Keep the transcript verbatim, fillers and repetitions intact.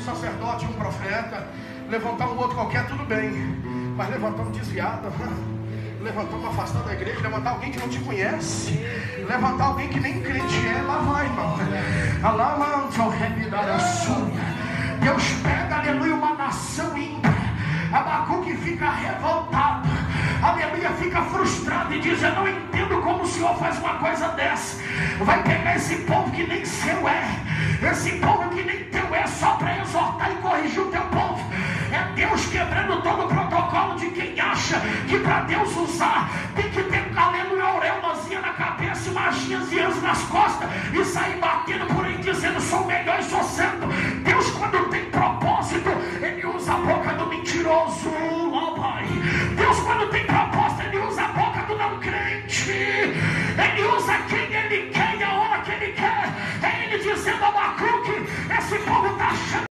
sacerdote, um profeta, levantar um outro qualquer, tudo bem, mas levantar um desviado, levantar um afastado da igreja, levantar alguém que não te conhece, levantar alguém que nem crente é, lá vai, irmão. Deus pega, aleluia, uma nação ímpia. Abacuque fica revoltado, aleluia, fica frustrado e diz: eu não entendo como o Senhor faz uma coisa dessa. Vai pegar esse povo que nem seu é, esse povo que nem teu é, só para exortar e corrigir o teu povo. É Deus quebrando todo o protocolo de quem acha que para Deus usar tem que ter, aleluia, auréolazinha na cabeça, maginhas e anjos nas costas e sair batendo por aí dizendo: sou melhor e sou santo. Deus, quando tem propósito, Ele usa a boca do mentiroso, ó Pai. Deus, quando tem propósito, Ele usa a boca do não crente. Ele usa quem Ele quer e a hora que Ele quer. É Ele dizendo: Abacuque, esse povo está achando